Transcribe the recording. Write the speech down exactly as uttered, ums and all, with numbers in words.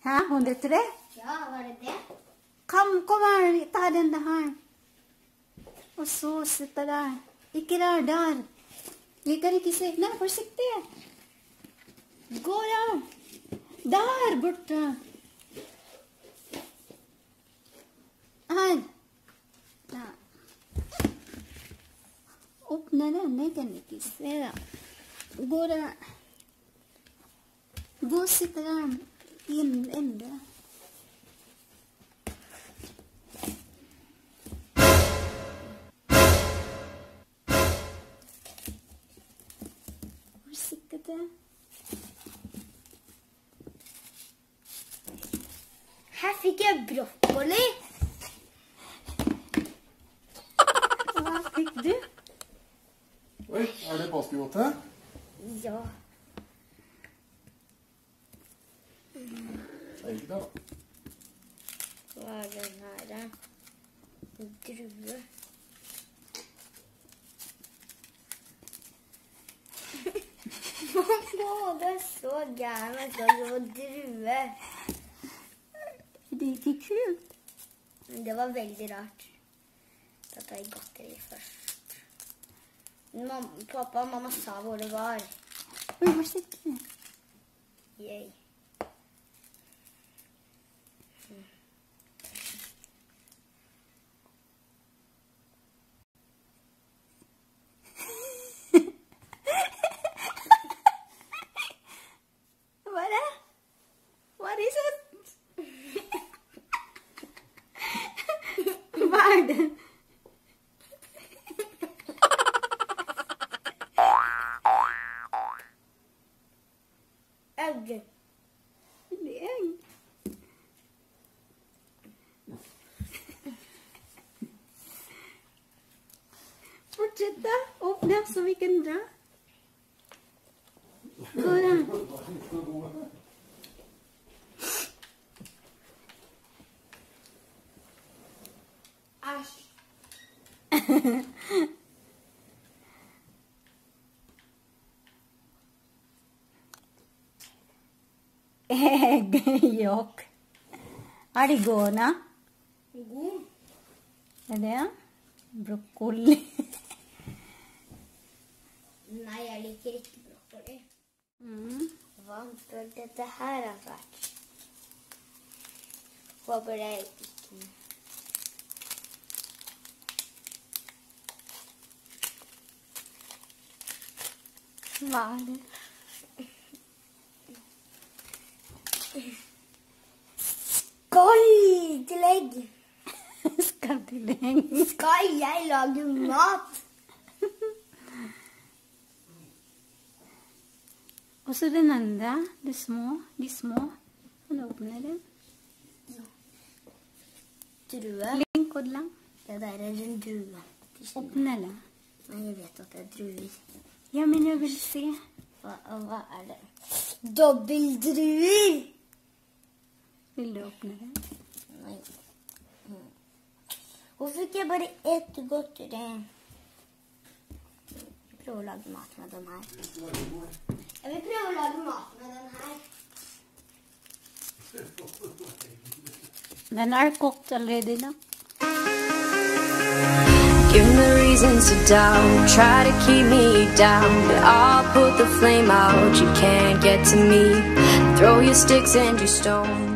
Hæ? hundretre? Ja, var det det? Kom, kom her, ta den her. Og så sitter der. Ikke der, der. Liker ikke se. Nei, forsiktig. Gå da. Der borte. Her. Der. Åpne den, jeg kan ikke se da. Gå der. Gå og sitte der. Inn, inn der. Her fikk jeg brokkoli. Hva fikk du? Oi, er det påskegodt? Ja. Det er ikke det da. Hva er den her? En drue. Åh, det er så gærent at det var drue. Det er ikke kult. Det var veldig rart. Da tar jeg godteri først. Mamma, pappa og mamma sa hvor det var. Oi, hvor sitter du? Yay. What is it? Hva er det? Egg. Det er egg. Fortsett da. Åpne så vi kan dra. Gå da. Egg, jokk. Er de gode? God. Er det? Brokkoli. Nei, jeg liker ikke brokkoli. Mm. Hva bør dette her ha vært? Håper det ikke. Hva er det? Skål til egg! Skal til egg. Skal jeg lage mat? Og så den andre, de små, de små. Kan du åpne den? Drue. Link og lang. Det der er en drue. Åpne den. Nei, jeg vet at det er druer. Ja, men jeg vil se. Hva, hva er det? Dobbeldruer! Vil du åpne den? Nei. Hvorfor fikk jeg bare ett godteri? Jeg prøver å lage mat med den her. Jeg vil prøve å lage mat med den her. Den er kokt allerede da. Give me reasons to doubt, try to keep me down, but I'll put the flame out, you can't get to me. Throw your sticks and your stones.